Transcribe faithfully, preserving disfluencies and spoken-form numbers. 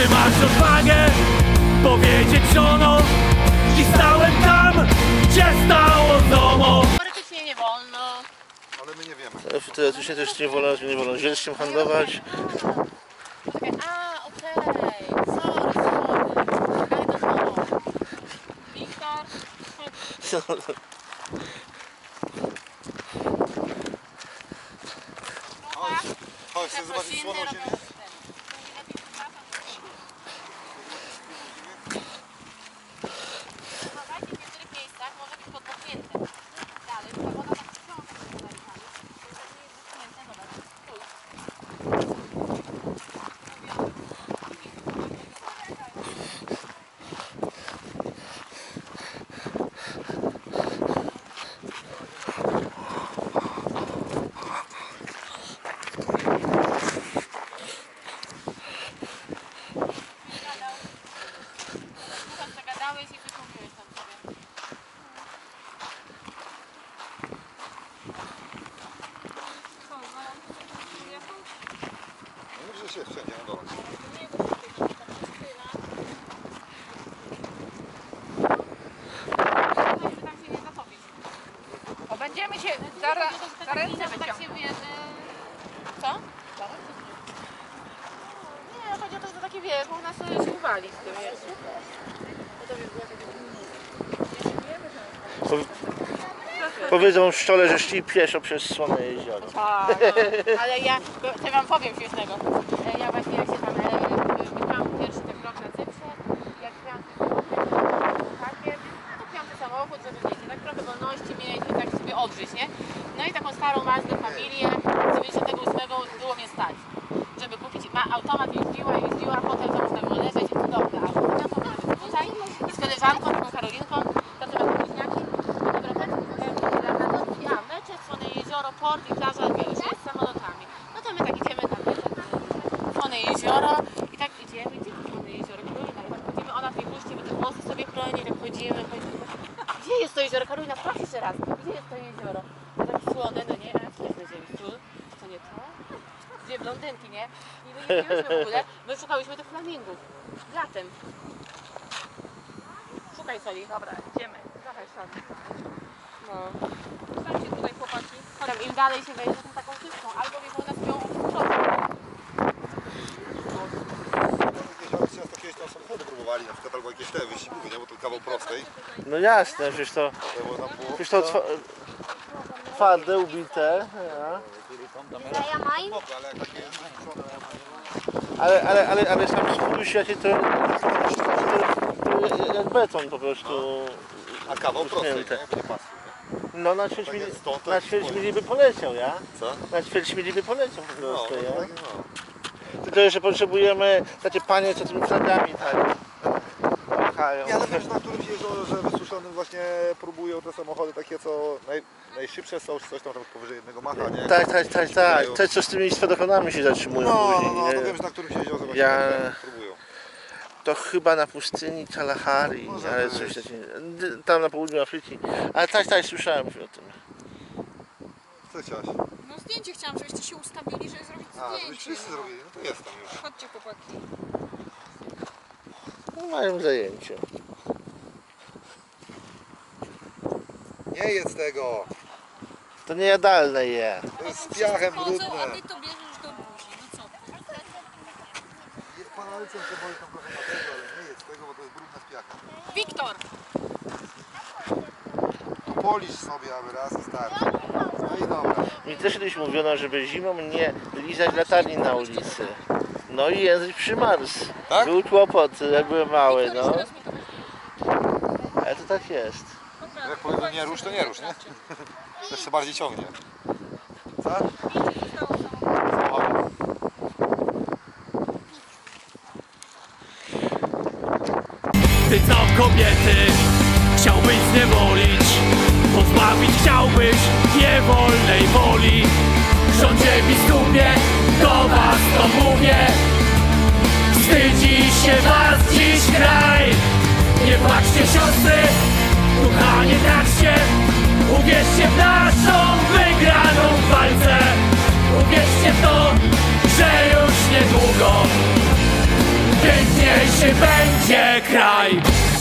Czy masz odwagę powiedzieć żono i stałem tam, gdzie stało domo? Teoretycznie nie wolno. Ale my nie wiemy. Teoretycznie też nie wolno, nie wolno zwierzęciem handlować. A, okej. Okay. Sorry, sorry. Daj do domu. Wiktor. Chodź, chodź, chcę zobaczyć słoną ziemię. Uważajcie, w niektórych miejscach może być podpchnięte. Dalej, ta woda tak wciąga się z rękami. To nie jest wypchnięte, dobra. Zagadałeś i wykupiłeś tam sobie. No że się wszędzie na dole. O, będziemy się za, za ręce wyciągnąć. Co? Nie, chodzi o to, że to takie wiesz, bo u nas się uwali z tym, wiesz. Powiedzą w szczole, że szli pieszo przez Słone Jezioro. Tak, no. Ale ja, to wam powiem śmiesznego. Ja właśnie jak się tam wybrałam pierwszy ten rok na Cyprze, jak miałam pakiet, to piąty samochód, żeby wiecie, tak trochę wolności mieć i tak sobie odżyć, nie? No i taką starą Mazdę familię z dziewięćdziesiątego ósmego było mnie stać, żeby kupić. Ma automat jeździła, jeździła, potem to można było leżeć i cudowne. A potem to nawet tutaj i z koleżanką, taką Karolinką, to teraz bliźniaki. A, mecze, Słone Jezioro, port i plaża, wiesz, z samolotami. No to my tak idziemy na Słone Jezioro i tak idziemy, gdzie to Słone Jezioro? Karolina, i tak chodzimy, ona w tej puści, bo te włosy sobie chroni, tak chodzimy, chodzimy. Gdzie jest to jezioro? Karolina, sprawdź jeszcze raz, gdzie jest to jezioro? To takie słone, no nie, a co jest na ziemi? Tu? To nie to? Dwie blondynki, nie? I my nie wiemy w ogóle, my szukałyśmy tych flamingów. Latem. Szukaj Soli, dobra, idziemy. Dawaj, szanę. No. Stańcie tutaj chłopaki. Tam im dalej się wejdzie, to taką szybką, albo wiesz, one spią w środku. Jezioro często kiedyś tam samochody próbowali, na przykład albo jakieś te wyścigówy, nie? Bo to kawał prostej. No jasne, przecież to, przecież to twa, twarde, ubite. Ja. Ale, ale, ale, ale sam spójrz, jakie to, to, to jak beton po prostu. A kawał prostej, nie? No na ćwierć mili, na ćwierć mili by poleciał, ja? Co? Na ćwierć mili by poleciał po prostu, no, ja? no, no. Tylko jeszcze potrzebujemy takie panie, co tymi flagami tak machają. Ja ale też na którymś jeziorze wysuszonym właśnie próbują te samochody takie, co naj, najszybsze są, czy coś tam, tam powyżej jednego macha, nie? Tak, tak, tak, tak. Te, co z tymi spadochronami się zatrzymują no, później. No, no, to wiem, że na którymś jeziorze właśnie Ja... próbują. To chyba na pustyni Kalahari, ale coś takiego. Tam na południu Afryki. Ale tak, tak, słyszałem już o tym. Co chciałaś? No zdjęcie chciałam, żebyście się ustawili, żeby zrobić A, żebyś zdjęcie. wszyscy zrobili, no to jestem już. Chodźcie chłopaki. No, mają zajęcie. Nie jedz tego! To niejadalne je. To jest z piachem brudne. A ty to bierzesz do buzi, no co ty? Jest palcem, to boli tam trochę na tego, ale nie jedz tego, bo to jest brudne z piachem. Wiktor! Polisz sobie, aby raz i starczy. No i dobra. Mi też kiedyś mówiono, żeby zimą nie lizać latarni na ulicy. No i język przymarzł. Tak? Był kłopot, jak były małe, no. Ale to tak jest. Jak powiedzą nie rusz, to nie rusz, nie? To jeszcze bardziej ciągnie. Co? Ty co kobiety chciałbyś zniewolić, pozbawić chciałbyś niewolnej woli. Rządzie biskupie, do was to mówię, wstydzi się was dziś kraj. Nie płaczcie siostry, ducha nie traćcie, uwierzcie w naszą wygraną w walce. Uwierzcie w to, że już niedługo pięknie gdzie kraj?